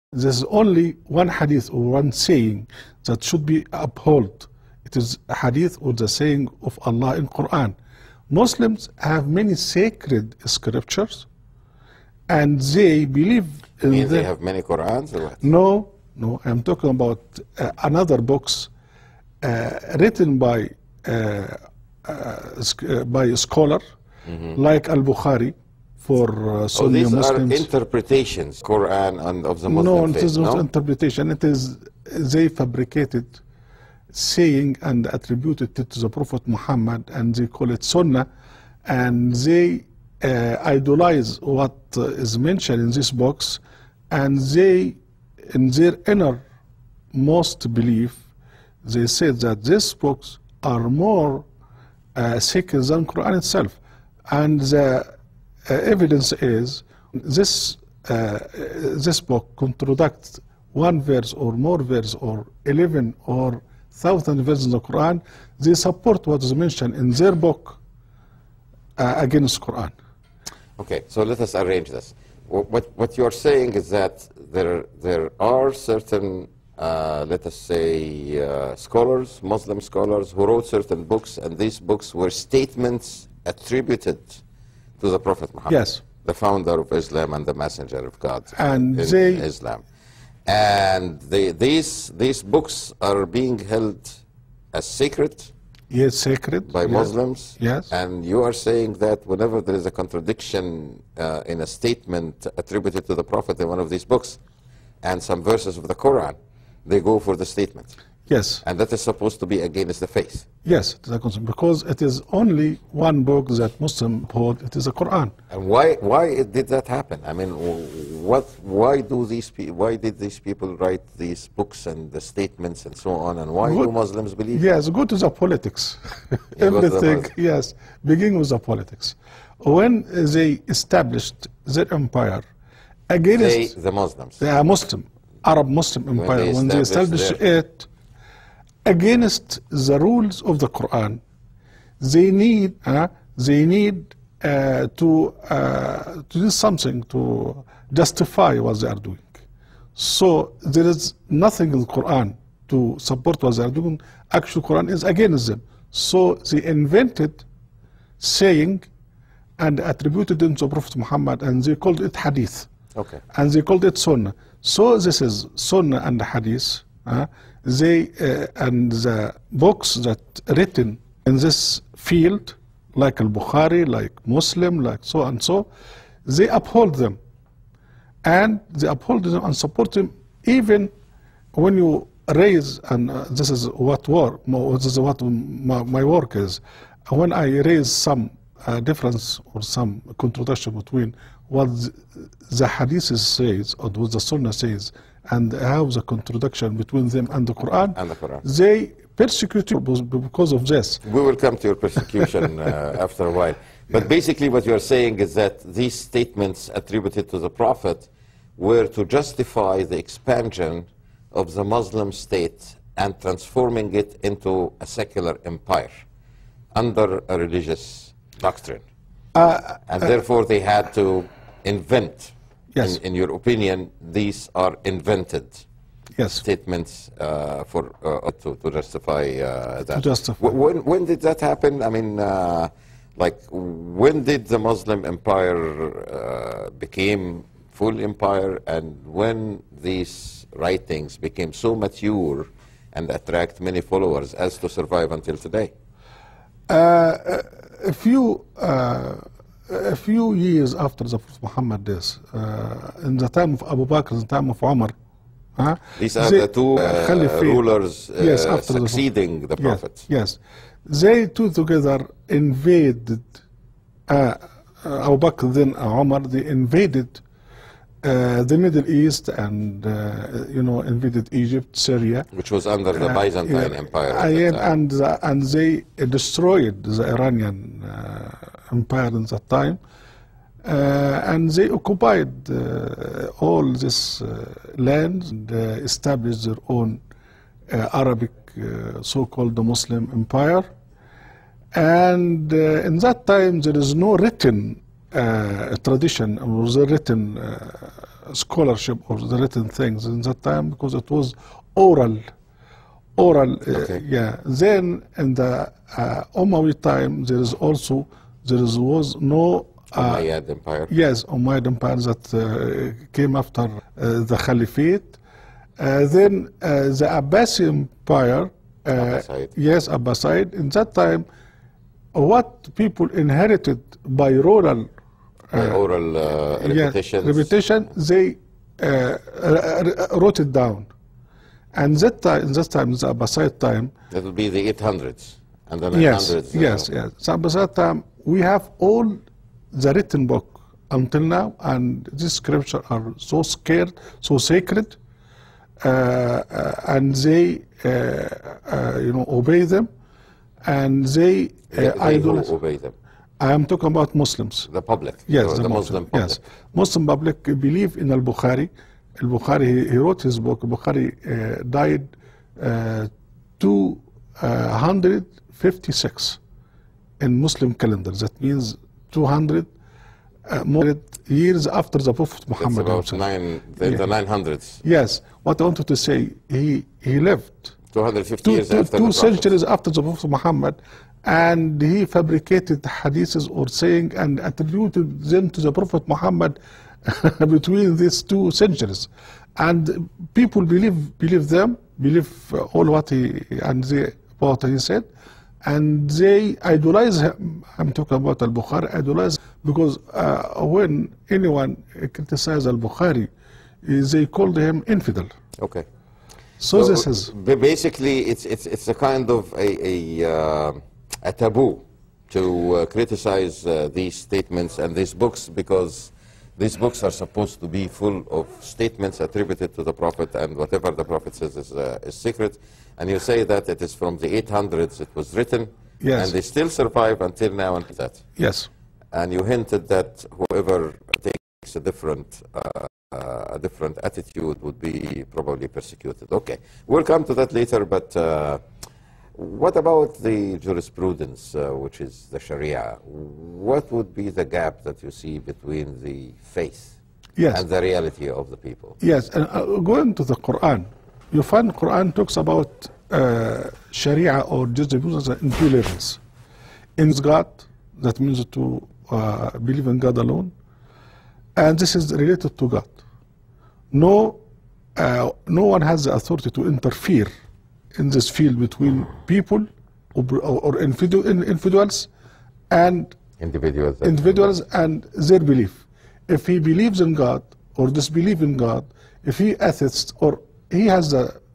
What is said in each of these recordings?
There's only one hadith or one saying that should be upheld. It is a hadith or the saying of Allah in Quran. Muslims have many sacred scriptures, and they believe in mean they have many Qurans or what? No, I'm talking about another books written by a scholar like Al-Bukhari for Sunni Muslims. These are interpretations, Quran and of the Muslim faith, it is not interpretation. It is they fabricated saying and attributed it to the Prophet Muhammad, and they call it Sunnah, and they idolize what is mentioned in this box, and they, in their innermost belief, they said that these books are more sacred than Quran itself, and the evidence is this book contradicts one verse or more verse or 11 or 1,000 verses in the Quran. They support what is mentioned in their book against Quran. Okay, so let us arrange this. What you are saying is that there are certain, let us say, scholars, Muslim scholars, who wrote certain books, and these books were statements attributed to the Prophet Muhammad, yes, the founder of Islam and the messenger of God and in Islam. And these books are being held as sacred. Yes, sacred. By Muslims. Yes. And you are saying that whenever there is a contradiction in a statement attributed to the Prophet in one of these books and some verses of the Quran, they go for the statement. Yes. And that is supposed to be against the faith. Yes, because it is only one book that Muslims hold, it is the Quran. And why did that happen? I mean, why did these people write these books and the statements and so on, and why do Muslims believe? Yes, go to the politics. Everything, yes, begin with the politics. When they established their empire against the Muslims, the Arab Muslim empire, when they established it against the rules of the Quran, they need to do something to justify what they are doing. So there is nothing in the Quran to support what they are doing. Actually, Quran is against them. So they invented saying and attributed it to Prophet Muhammad, and they called it Hadith. Okay. And they called it Sunnah. So this is Sunnah and Hadith. And the books that written in this field, like Al-Bukhari, like Muslim, like so and so, they uphold them. And they uphold them and support them even when you raise, and this is what my work is, when I raise some difference or some contradiction between what the Hadith says or what the Sunnah says, and how the contradiction between them and the Quran, they persecute you because of this. We will come to your persecution after a while. But basically what you're saying is that these statements attributed to the Prophet were to justify the expansion of the Muslim state and transforming it into a secular empire under a religious doctrine. And therefore they had to invent. Yes. In your opinion, these are invented statements to justify that. To justify. When did that happen? I mean, like, when did the Muslim empire became full empire, and when these writings became so mature and attract many followers as to survive until today? A few years after the Prophet Muhammad days, in the time of Abu Bakr, in the time of Umar, these are the two rulers succeeding the Prophet. Yes, they two together invaded, Abu Bakr then Umar, they invaded the Middle East and invaded Egypt, Syria, which was under the Byzantine Empire, and they destroyed the Iranian empire in that time, and they occupied all this land and established their own Arabic so-called Muslim empire. And in that time there is no written tradition or the written scholarship or the written things in that time, because it was oral. Okay. Yeah. Then in the Umayyad time, was no Umayyad Empire. yes, Umayyad Empire that came after the Caliphate. Then the Abbasi Empire, Abbasid. yes, Abbasid. In that time, what people inherited by oral repetitions. repetition, they wrote it down. And that time, in that time, the Abbasid time, That will be the 800s and the 900s. yes. So Abbasid time, we have all the written book until now, and these scriptures are so scared, so sacred, and they, obey them, and they idolize. Who obey them. I am talking about Muslims. The public. Yes, the Muslim public. Yes, Muslim public believe in Al-Bukhari. Al-Bukhari, he wrote his book. Bukhari died 256 in Muslim calendar. That means 200 more years after the Prophet It's Muhammad. about himself. the 900s. Yes, what I wanted to say, he lived 250 years after two the centuries after the Prophet Muhammad, and he fabricated hadiths or saying and attributed them to the Prophet Muhammad between these 2 centuries, and people believe them, believe all what he said, and they idolize him. I'm talking about Al-Bukhari, idolize, because when anyone criticizes Al-Bukhari, they called him infidel. Okay. So this is basically it's a kind of a taboo to criticize these statements and these books, because these books are supposed to be full of statements attributed to the Prophet, and whatever the Prophet says is secret. And you say that it is from the 800s it was written, Yes. and they still survive until now and that. yes. And you hinted that whoever takes a different attitude would be probably persecuted. Okay, we'll come to that later, but what about the jurisprudence, which is the Sharia? What would be the gap that you see between the faith Yes. and the reality of the people? Yes, and going to the Quran, you find Quran talks about Sharia or jurisprudence in 2 levels. In God, that means to believe in God alone, and this is related to God. No one has the authority to interfere in this field between people or individuals and Individuals. and their belief. If he believes in God or disbelieves in God, if he atheist, or he has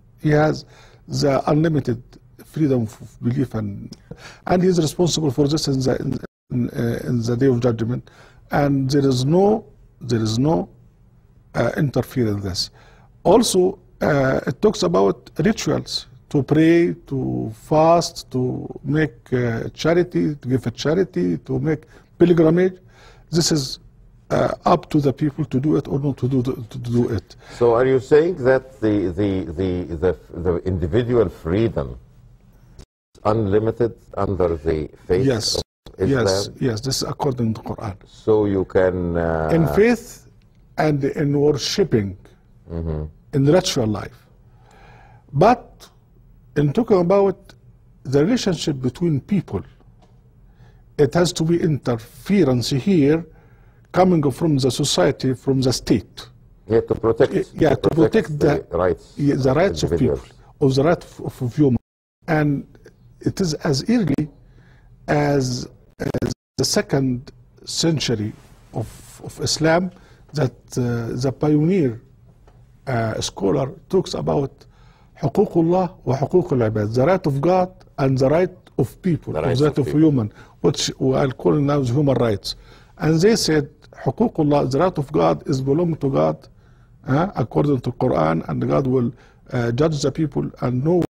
the unlimited freedom of belief, and he is responsible for this in the day of judgment, and there is no interfere in this. Also, it talks about rituals, to pray, to fast, to make charity, to give a charity, to make pilgrimage. This is up to the people to do it or not to do it. So are you saying that the individual freedom is unlimited under the faith Yes, of Islam? yes. This is according to Quran. So you can... In faith and in worshipping, in ritual life. But in talking about the relationship between people, it has to be interference here coming from the society, from the state. Yeah, to protect the rights, the rights of people, individuals. or the right of human. And it is as early as the 2nd century of Islam that the pioneer scholar talks about حقوق وحقوق العباد, the right of God and the right of people, the right of human, which we are calling now human rights. And they said حقوق الله, the right of God, is belong to God according to Quran, and God will judge the people, and no